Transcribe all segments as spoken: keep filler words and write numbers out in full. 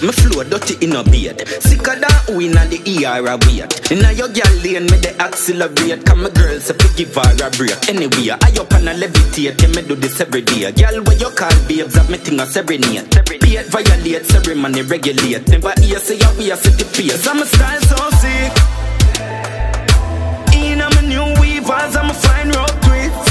Me flow dirty in a beard. Sicker than who inna the E R a wait. Inna your girl lane me the accelerate. Cause my girls if you give her a break. Anyway, I up and I levitate. Yeah, me do this every day. Girl when you call babes have me thing a serenade. Beat violate, ceremony regulate. Never hear say ya we a set the pace. I'm a style so sick. Inna my new weavers, I'm a fine rope twist.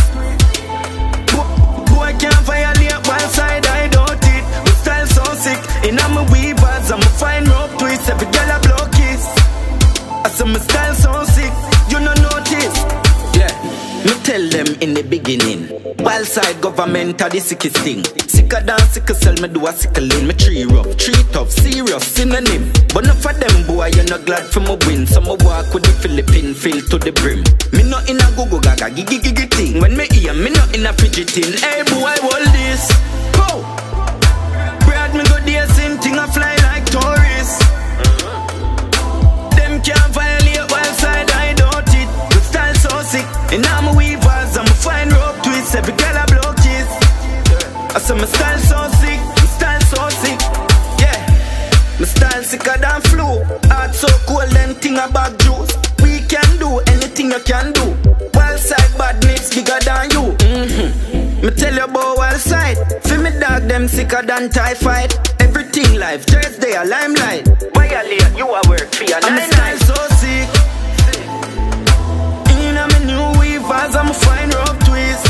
Boy can't violate one side I don't it. My style so sick. Inna my weavers, I'm a fine rope twist. Every girl a blow kiss. I say my style so sick, you no notice. Yeah, me tell them in the beginning. Wild side government are the sickest thing. Sicker than sickle cell, me do a sickle in. Me tree rough, tree tough, serious synonym. But not for them boy, you're not glad for my win. So me walk with the Philippine filled to the brim. Me not in a go go gaga gigi gigi thing. When me hear, me not in a fidgeting. Hey boy, hold this. Go. Brad me go there, same thing I fly like tourists. Them can't violate wild side, I don't it. The style so sick. And I'm a weavers, I'm a fine rope twist. Every girl I blow kiss. I say my style so sick, my style so sick. Yeah, my style sicker than flu. Heart so cold and thing about juice. We can do anything you can do. Wild side badness bigger than you. Mm-hmm. Me tell you about wild side. Feel me dog them sicker than typhoid. Everything life, Thursday a limelight. Violate, you a work for your nine. I'm style so sick. Inna me new weavers, I'm a fine rope twist.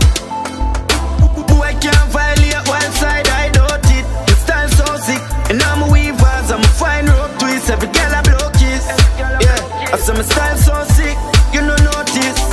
Boy can't violate wild side, I don't it. The style so sick. And I'm a weavers, I'm a fine rope twist. Every girl I blow kiss. Yeah, I say my style so sick, you no notice.